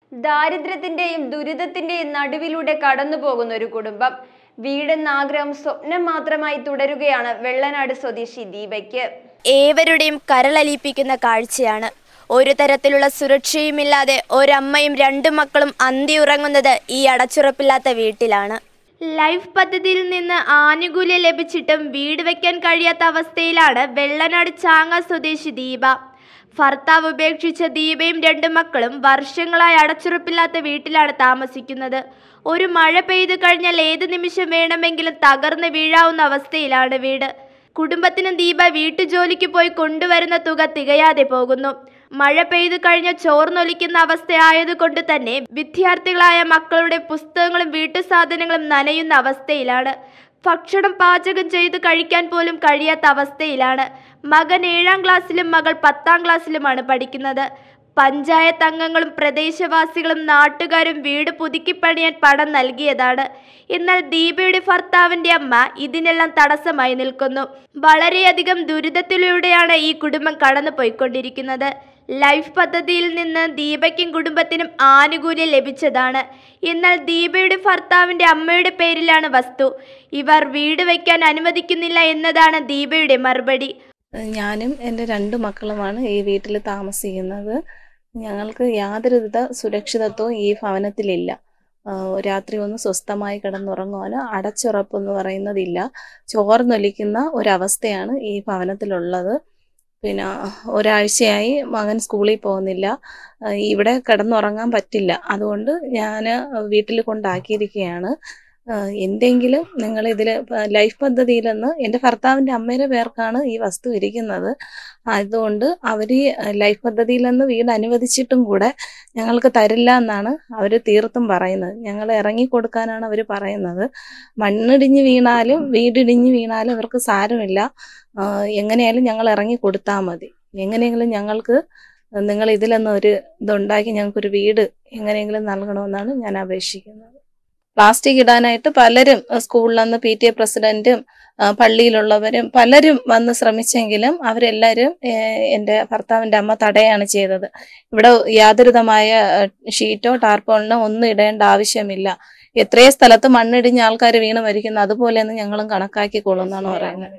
ദാരിദ്ര്യത്തിന്റെയും ദുരിതത്തിന്റെയും നടുവിലൂടെ കടന്നുപോകുന്ന ഒരു കുടുംബം. വീടെന്ന ആഗ്രഹം സ്വപ്നം മാത്രമായി തുടരുകയാണ് വെള്ളനാട് സ്വദേശി ദീപയ്ക്ക്. ഏവരുടെയും കരളലിയിപ്പിക്കുന്ന കാഴ്ചയാണ്. ഒരു തരത്തിലുള്ള സുരക്ഷയുമില്ലാതെ ഒരമ്മയും രണ്ടു മക്കളും അന്തിയുറങ്ങുന്നത് ഈ അടച്ചുറപ്പില്ലാത്ത വീട്ടിലാണ്. ലൈഫ് പദ്ധതിയിൽ നിന്ന് ആനുകൂല്യം ലഭിച്ചിട്ടും വീട് വയ്ക്കാൻ കഴിയാത്ത അവസ്ഥയിലാണ് വെള്ളനാട് ചാങ്ങ സ്വദേശി ദീപ. ഭർത്താവ് ഉപേക്ഷിച്ച ദീപയും രണ്ടു മക്കളും വർഷങ്ങളായി അടച്ചുറപ്പില്ലാത്ത വീട്ടിലാണ് താമസിക്കുന്നത്. ഒരു മഴ പെയ്തു കഴിഞ്ഞാൽ ഏത് നിമിഷം വേണമെങ്കിലും തകർന്ന് വീഴാവുന്ന അവസ്ഥയിലാണ് വീട്. കുടുംബത്തിന് ദീപ വീട്ടുജോലിക്ക് പോയി കൊണ്ടുവരുന്ന തുക തികയാതെ പോകുന്നു. മഴ പെയ്തു കഴിഞ്ഞ ചോർന്നൊലിക്കുന്ന അവസ്ഥയായതുകൊണ്ട് തന്നെ വിദ്യാർത്ഥികളായ മക്കളുടെ പുസ്തകങ്ങളും വീട്ടുസാധനങ്ങളും നനയുന്ന അവസ്ഥയിലാണ്. ഭക്ഷണം പാചകം ചെയ്ത് കഴിക്കാൻ പോലും കഴിയാത്ത അവസ്ഥയിലാണ്. മകൻ 7ാം ക്ലാസ്സിലും മകൾ 10ാം ക്ലാസ്സിലുമാണ് പഠിക്കുന്നത്. പഞ്ചായത്ത് അംഗങ്ങളും പ്രദേശവാസികളും നാട്ടുകാരും വീട് പുതുക്കിപ്പണിയാൻ പണം നൽകിയതാണ്. എന്നാൽ ദീപയുടെ ഭർത്താവിന്റെ അമ്മ ഇതിനെല്ലാം തടസ്സമായി നിൽക്കുന്നു. വളരെയധികം ദുരിതത്തിലൂടെയാണ് ഈ കുടുംബം കടന്നു പോയിക്കൊണ്ടിരിക്കുന്നത്. ലൈഫ് പദ്ധതിയിൽ നിന്ന് ദീപയ്ക്കും കുടുംബത്തിനും ആനുകൂല്യം ലഭിച്ചതാണ്. എന്നാൽ ദീപയുടെ ഭർത്താവിന്റെ അമ്മയുടെ പേരിലാണ് വസ്തു. ഇവർ വീട് വയ്ക്കാൻ അനുവദിക്കുന്നില്ല എന്നതാണ് ദീപയുടെ മറുപടി. ഞാനും എൻ്റെ 2 മക്കളുമാണ് ഈ വീട്ടിൽ താമസിക്കുന്നത്. ഞങ്ങൾക്ക് യാതൊരുവിധ സുരക്ഷിതത്വവും ഈ ഭവനത്തിലില്ല. രാത്രി ഒന്ന് സ്വസ്ഥമായി കിടന്നുറങ്ങുവാനോ അടച്ചുറപ്പെന്ന് പറയുന്നതില്ല. ചോർന്നൊലിക്കുന്ന ഒരവസ്ഥയാണ് ഈ ഭവനത്തിലുള്ളത്. പിന്നെ ഒരാഴ്ചയായി മകൻ സ്കൂളിൽ പോകുന്നില്ല. ഇവിടെ കിടന്നുറങ്ങാൻ പറ്റില്ല. അതുകൊണ്ട് ഞാൻ വീട്ടിൽ കൊണ്ടാക്കിയിരിക്കുകയാണ്. എന്തെങ്കിലും നിങ്ങൾ ഇതിൽ ലൈഫ് പദ്ധതിയിൽ നിന്ന് എൻ്റെ ഭർത്താവിൻ്റെ അമ്മയുടെ പേർക്കാണ് ഈ വസ്തു ഇരിക്കുന്നത്. അതുകൊണ്ട് അവർ ലൈഫ് പദ്ധതിയിൽ നിന്ന് വീട് അനുവദിച്ചിട്ടും കൂടെ ഞങ്ങൾക്ക് തരില്ല എന്നാണ് അവർ തീർത്തും പറയുന്നത്. ഞങ്ങൾ ഇറങ്ങിക്കൊടുക്കാനാണ് അവർ പറയുന്നത്. മണ്ണിടിഞ്ഞ് വീണാലും വീടിടിഞ്ഞ് വീണാലും അവർക്ക് സാരമില്ല, എങ്ങനെയായാലും ഞങ്ങൾ ഇറങ്ങി കൊടുത്താൽ മതി. എങ്ങനെയെങ്കിലും ഞങ്ങൾക്ക് നിങ്ങൾ ഇതിലൊന്നും ഒരു ഇതുണ്ടാക്കി ഞങ്ങൾക്കൊരു വീട് എങ്ങനെയെങ്കിലും നൽകണമെന്നാണ് ഞാൻ അപേക്ഷിക്കുന്നത്. പ്ലാസ്റ്റിക് ഇടാനായിട്ട് പലരും സ്കൂളിൽ നിന്ന് PTA പ്രസിഡന്റും പള്ളിയിലുള്ളവരും പലരും വന്ന് ശ്രമിച്ചെങ്കിലും അവരെല്ലാവരും എൻ്റെ ഭർത്താവിൻ്റെ അമ്മ തടയാണ് ചെയ്തത്. ഇവിടെ യാതൊരുവിധമായ ഷീറ്റോ ടാർപോളിനോ ഒന്നും ഇടേണ്ട ആവശ്യമില്ല. എത്രയോ സ്ഥലത്ത് മണ്ണിടിഞ്ഞ ആൾക്കാർ വീണ് മരിക്കുന്നു, അതുപോലെയൊന്നും ഞങ്ങളും കണക്കാക്കിക്കൊള്ളും എന്നാണ് പറയുന്നത്.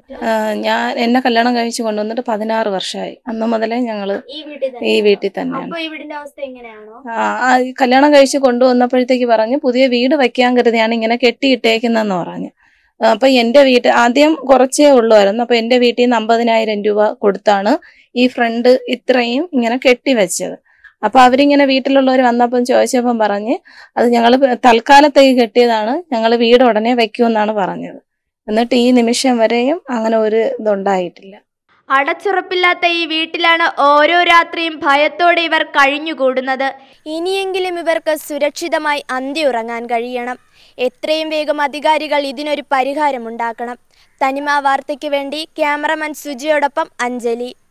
എന്നെ കല്യാണം കഴിച്ച് കൊണ്ടുവന്നിട്ട് 16 വർഷമായി. അന്ന് മുതലേ ഞങ്ങൾ ഈ വീട്ടിൽ തന്നെയാണ്. കല്യാണം കഴിച്ച് കൊണ്ടുവന്നപ്പോഴത്തേക്ക് പറഞ്ഞു പുതിയ വീട് വയ്ക്കാൻ കരുതിയാണ് ഇങ്ങനെ കെട്ടിയിട്ടേക്കുന്നതെന്ന് പറഞ്ഞു. അപ്പൊ എൻ്റെ വീട്ടിൽ ആദ്യം കുറച്ചേ ഉള്ളുമായിരുന്നു. അപ്പൊ എൻ്റെ വീട്ടിൽ നിന്ന് 50,000 രൂപ കൊടുത്താണ് ഈ ഫ്രണ്ട് ഇത്രയും ഇങ്ങനെ കെട്ടിവെച്ചത്. അപ്പൊ അവരിങ്ങനെ വീട്ടിലുള്ളവർ വന്നപ്പം ചോദിച്ചപ്പം പറഞ്ഞ് അത് ഞങ്ങൾ തൽക്കാലത്തേക്ക് കെട്ടിയതാണ്, ഞങ്ങൾ വീട് ഉടനെ വെക്കുമെന്നാണ് പറഞ്ഞത്. എന്നിട്ട് ഈ നിമിഷം വരെയും അങ്ങനെ ഒരു ഇതുണ്ടായിട്ടില്ല. അടച്ചുറപ്പില്ലാത്ത ഈ വീട്ടിലാണ് ഓരോ രാത്രിയും ഭയത്തോടെ ഇവർ കഴിഞ്ഞുകൂടുന്നത്. ഇനിയെങ്കിലും ഇവർക്ക് സുരക്ഷിതമായി അന്തിയുറങ്ങാൻ കഴിയണം. എത്രയും വേഗം അധികാരികൾ ഇതിനൊരു പരിഹാരമുണ്ടാക്കണം. തനിമ വാർത്തയ്ക്ക് വേണ്ടി ക്യാമറമാൻ സുജിയോടൊപ്പം അഞ്ജലി.